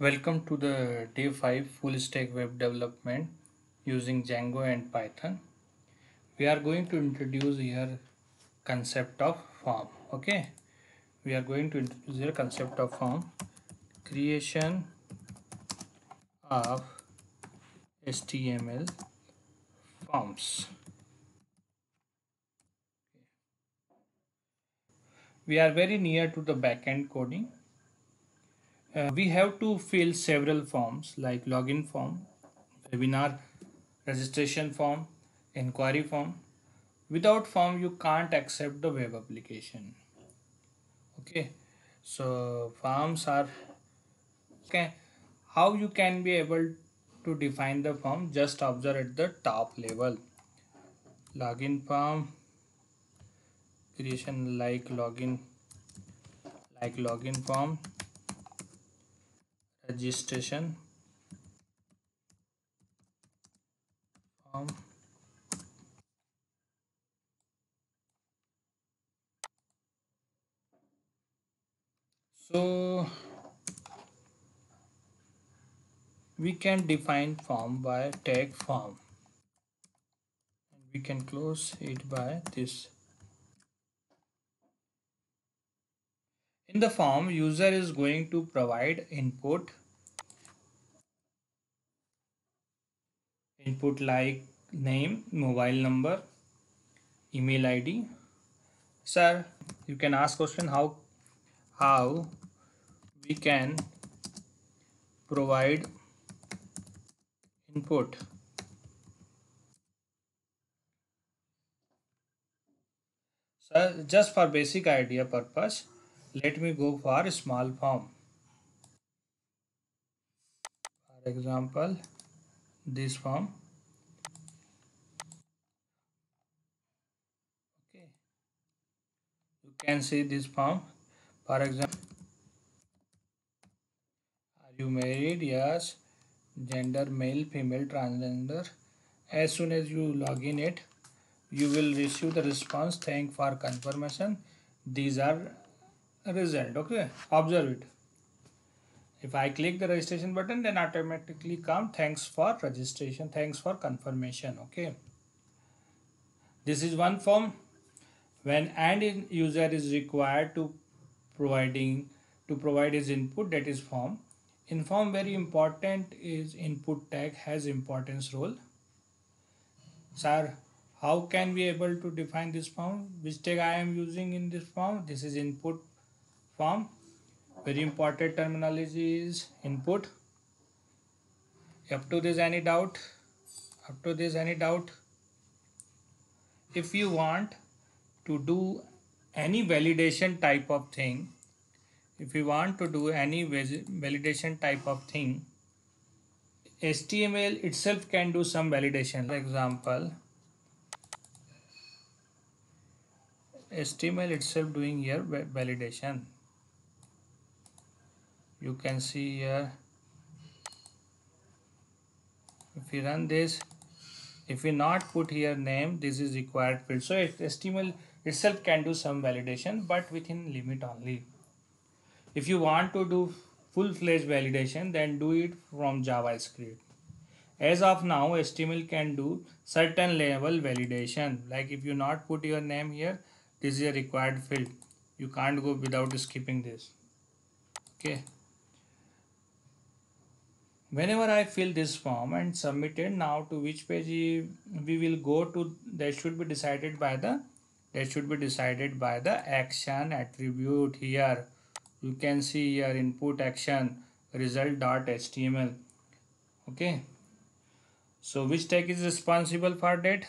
Welcome to the day 5 full stack web development using Django and Python. We are going to introduce here concept of form. Okay, we are going to introduce here concept of form, creation of HTML forms. We are very near to the backend coding. We have to fill several forms like login form, webinar registration form, inquiry form. Without form you can't accept the web application. Okay, so forms are okay. How you can be able to define the form? Just observe at the top level. Login form creation like login form, registration form. So we can define form by tag form, and we can close it by this. In the form, user is going to provide input like name, mobile number, email ID. Sir, you can ask question how we can provide input. Sir, just for basic idea purpose, let me go for a small form. For example, this form. Okay, you can see this form. For example, are you married? Yes. Gender male, female, transgender. As soon as you log in it, you will receive the response. Thank for confirmation. These are result. Okay, observe it. If I click the registration button, then automatically come thanks for registration, thanks for confirmation. Okay, this is one form. When end user is required to providing to provide his input, that is form. In form, very important is input tag has importance role. Sir, how can we able to define this form? Which tag I am using in this form? This is input form. Very important terminology is input. Up to this any doubt? Up to this any doubt? If you want to do any validation type of thing, if you want to do any validation type of thing, HTML itself can do some validation. For example, HTML itself doing here validation. You can see here, if we run this, if we not put here name, this is required field. So HTML itself can do some validation, but within limit only. If you want to do full-fledged validation, then do it from JavaScript. As of now, HTML can do certain level validation. Like if you not put your name here, this is a required field. You can't go without skipping this. Okay. Whenever I fill this form and submit it, now to which page we will go to, that should be decided by the action attribute. Here you can see here input action result.html. Okay, so which tag is responsible for that?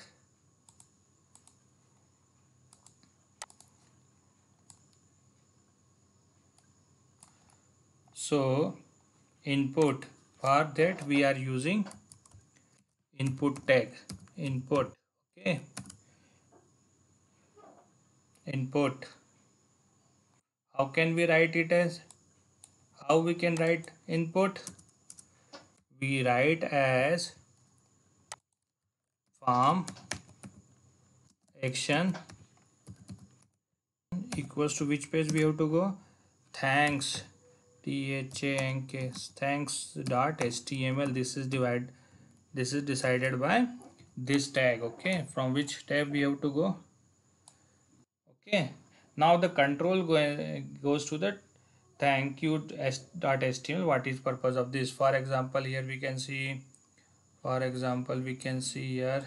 So input, for that we are using input tag, input. Okay, input. How can we write it as? How we can write input? We write as form action equals to which page we have to go? Thanks thank thanks dot html. This is decided by this tag. Okay, from which tab we have to go? Okay, now the control goes to the thank you dot html. What is purpose of this? For example, here we can see, for example, we can see here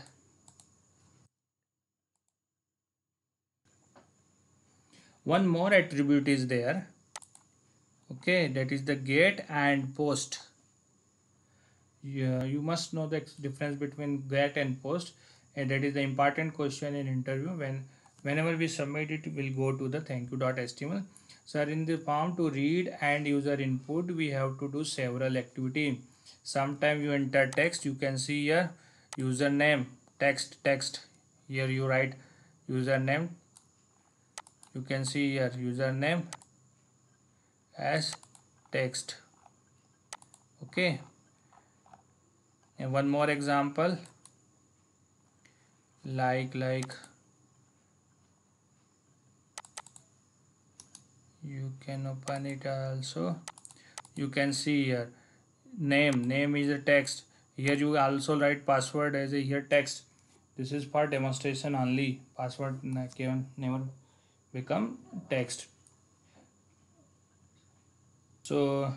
one more attribute is there. Okay, that is the get and post. Yeah, you must know the difference between get and post, and that is the important question in interview. Whenever we submit it, we'll go to the thank you.html. So in the form to read and user input, we have to do several activity. Sometime you enter text, you can see here username, text. Here you write username. You can see here username as text. Okay, and one more example, like you can open it also. You can see here name is a text. Here you also write password as a here text. This is for demonstration only. Password can never become text. So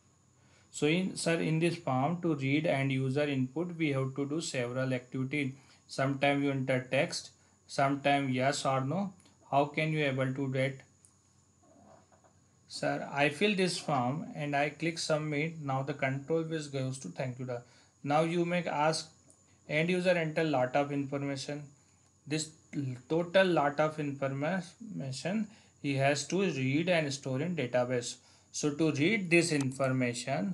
in this form to read and user input, we have to do several activities. Sometime you enter text, sometime yes or no. How can you able to get? Sir, I fill this form and I click submit. Now the control which goes to thank you. Now you may ask, end user enter lot of information. This total lot of information he has to read and store in database. So to read this information,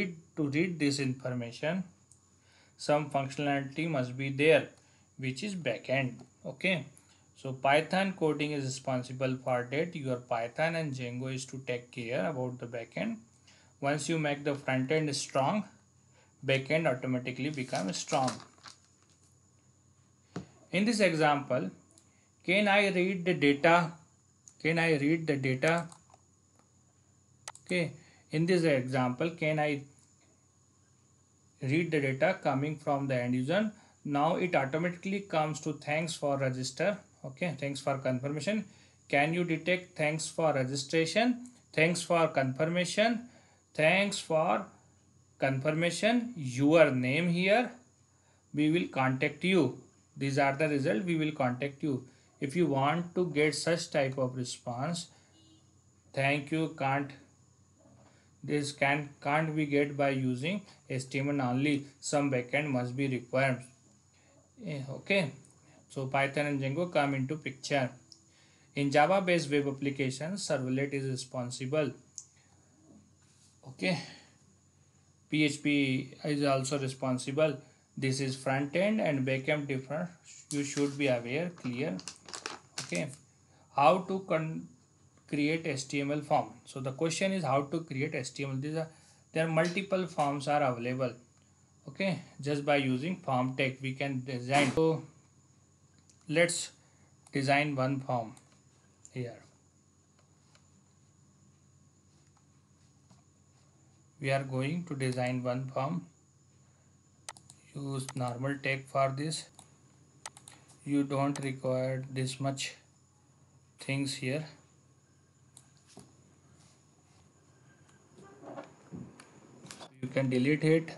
some functionality must be there, which is backend. Okay, so Python coding is responsible for that. Your Python and Django is to take care about the backend. Once you make the front end strong, backend automatically becomes strong. In this example, can I read the data? Okay, in this example, can I read the data coming from the end user? Now it automatically comes to thanks for register. Okay, thanks for confirmation. Can you detect thanks for registration, thanks for confirmation, thanks for confirmation, your name here, we will contact you. These are the result, we will contact you. If you want to get such type of response, thank you can't be get by using HTML only. Some backend must be required. Okay, so Python and Django come into picture. In Java based web applications, servlet is responsible. Okay, PHP is also responsible. This is front end and back end different. You should be aware, clear. Okay, how to create HTML form. So the question is how to create HTML. There are multiple forms are available. Okay, just by using form tag we can design. So let's design one form here. We are going to design one form. Use normal tag for this. You don't require this much things here. You can delete it.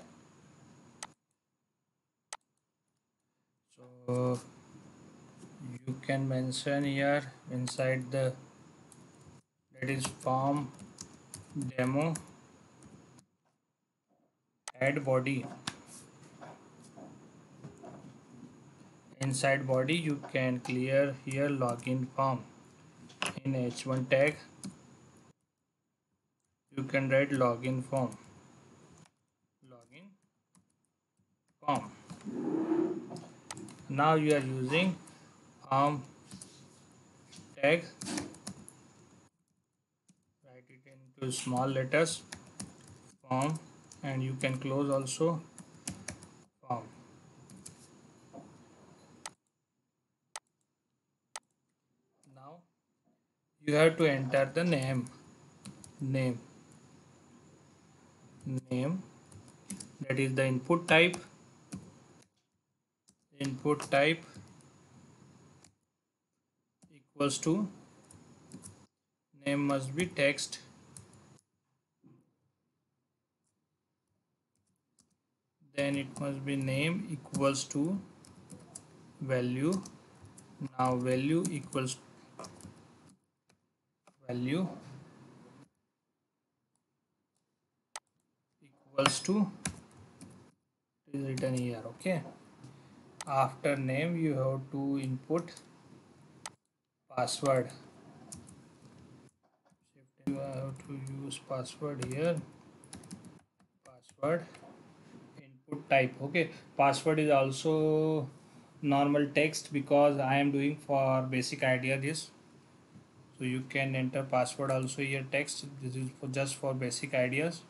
So you can mention here inside the, that is form demo, add body. Inside body you can clear here login form. In h1 tag you can write login form. Now you are using form tag, write it into small letters form, and you can close also form. Now you have to enter the name. name, that is the input type. Input type equals to name must be text, then it must be name equals to value. Now value equals value equals to is written here. Okay, after name you have to input password. You have to use password here. Password input type. Okay, password is also normal text because I am doing for basic idea this, so you can enter password also here text. This is for just for basic ideas.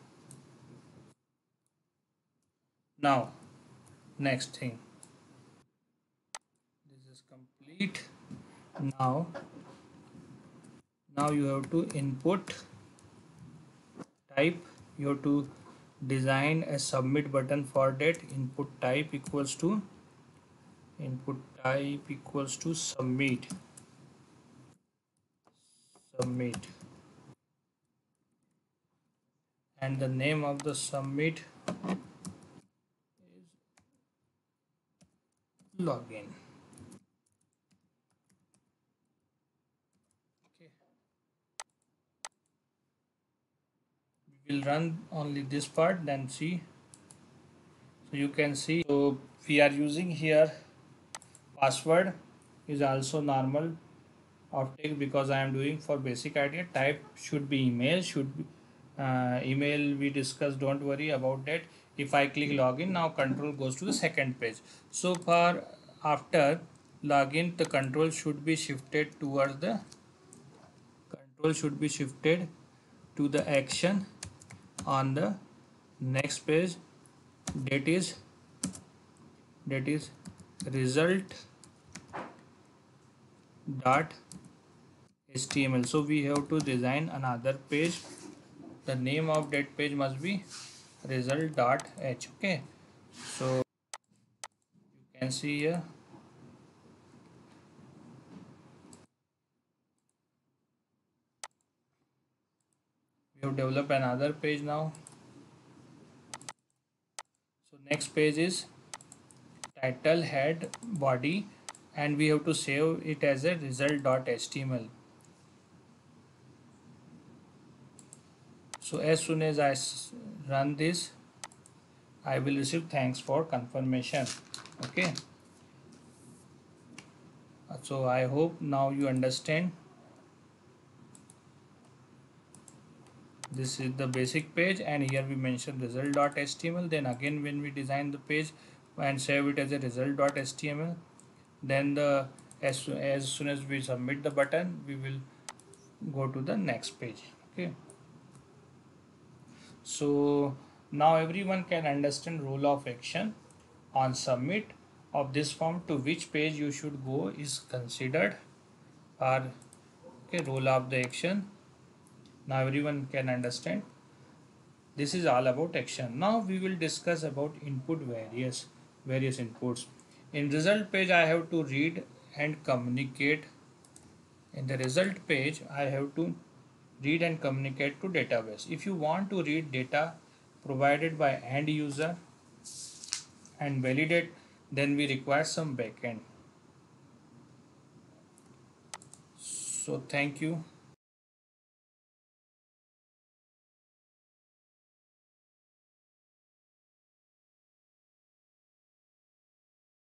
Now next thing, this is complete. now now you have to input type. You have to design a submit button for that. Input type equals to submit. And the name of the submit is login. Okay, we will run only this part, then see. So you can see, so we are using here password is also normal of text because I am doing for basic idea. Type should be email, should be email we discussed, don't worry about that. If I click login, now control goes to the second page. So for after login, the control should be shifted towards the to the action on the next page, that is result dot html. So we have to design another page. The name of that page must be result.h. Okay, so you can see here we have developed another page now. So next page is title, head, body, and we have to save it as a result.html. So as soon as I run this, I will receive thanks for confirmation. Okay, so I hope now you understand. This is the basic page, and here we mention result.html. Then again when we design the page and save it as a result.html, then as soon as we submit the button, we will go to the next page. Okay, so now everyone can understand role of action on submit of this form. To which page you should go is considered, or okay, role of the action. Now everyone can understand. This is all about action. Now we will discuss about input various inputs. In result page I have to read and communicate. In the result page I have to read and communicate to database. If you want to read data provided by end user and validate, then we require some backend. So thank you.